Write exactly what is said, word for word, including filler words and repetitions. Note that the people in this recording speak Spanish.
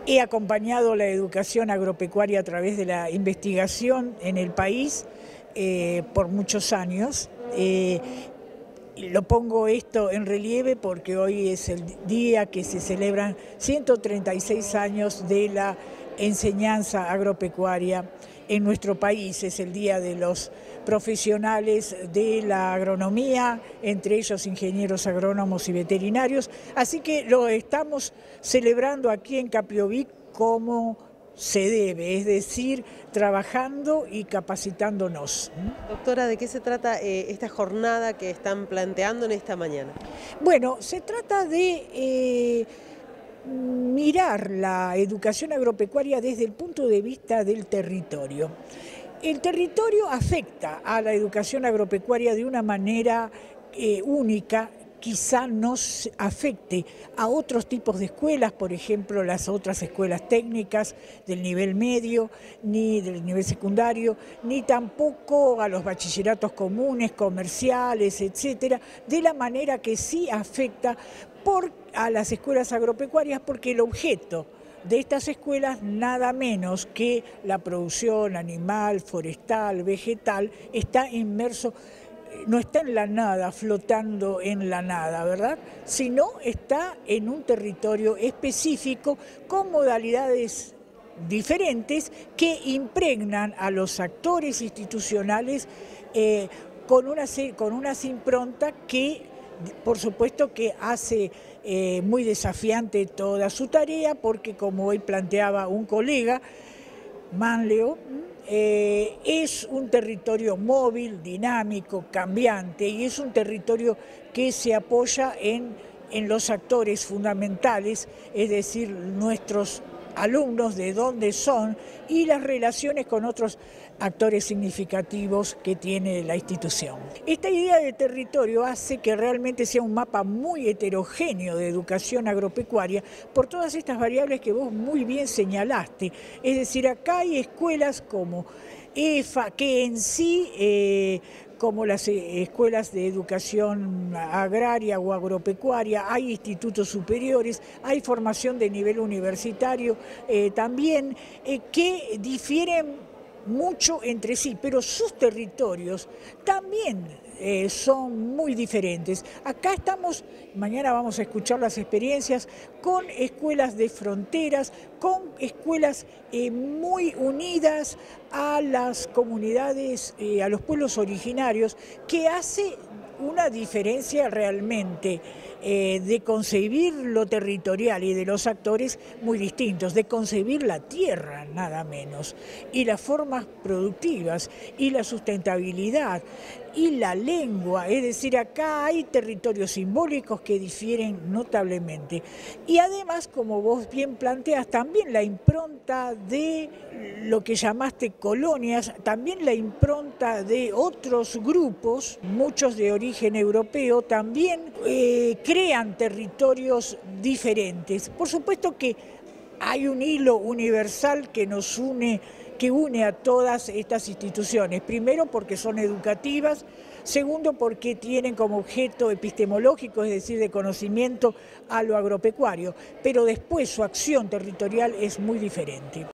He acompañado la educación agropecuaria a través de la investigación en el país eh, por muchos años. Eh, Lo pongo esto en relieve porque hoy es el día que se celebran ciento treinta y seis años de la enseñanza agropecuaria en nuestro país. Es el día de los profesionales de la agronomía, entre ellos ingenieros agrónomos y veterinarios. Así que lo estamos celebrando aquí en Capiobí como se debe, es decir, trabajando y capacitándonos. Doctora, ¿de qué se trata eh, esta jornada que están planteando en esta mañana? Bueno, se trata de eh, mirar la educación agropecuaria desde el punto de vista del territorio. El territorio afecta a la educación agropecuaria de una manera eh, única. Quizá no afecte a otros tipos de escuelas, por ejemplo, las otras escuelas técnicas del nivel medio, ni del nivel secundario, ni tampoco a los bachilleratos comunes, comerciales, etcétera, de la manera que sí afecta por, a las escuelas agropecuarias, porque el objeto de estas escuelas, nada menos que la producción animal, forestal, vegetal, está inmerso. No está en la nada, flotando en la nada, ¿verdad? Sino está en un territorio específico con modalidades diferentes que impregnan a los actores institucionales eh, con, una, con unas improntas que, por supuesto, que hace eh, muy desafiante toda su tarea, porque como hoy planteaba un colega, Manlio, eh, es un territorio móvil, dinámico, cambiante, y es un territorio que se apoya en, en los actores fundamentales, es decir, nuestros alumnos, de dónde son, y las relaciones con otros actores significativos que tiene la institución. Esta idea de territorio hace que realmente sea un mapa muy heterogéneo de educación agropecuaria por todas estas variables que vos muy bien señalaste. Es decir, acá hay escuelas como E F A, que en sí, eh, como las escuelas de educación agraria o agropecuaria, hay institutos superiores, hay formación de nivel universitario eh, también, eh, que difieren mucho entre sí, pero sus territorios también eh, son muy diferentes. Acá estamos, mañana vamos a escuchar las experiencias con escuelas de fronteras, con escuelas eh, muy unidas a las comunidades, eh, a los pueblos originarios, que hace una diferencia realmente eh, de concebir lo territorial y de los actores muy distintos, de concebir la tierra nada menos, y las formas productivas, y la sustentabilidad, y la lengua. Es decir, acá hay territorios simbólicos que difieren notablemente. Y además, como vos bien planteas, también la impronta de lo que llamaste colonias, también la impronta de otros grupos, muchos de origen europeo, también eh, crean territorios diferentes. Por supuesto que hay un hilo universal que nos une, que une a todas estas instituciones. Primero, porque son educativas. Segundo, porque tienen como objeto epistemológico, es decir, de conocimiento, a lo agropecuario. Pero después su acción territorial es muy diferente.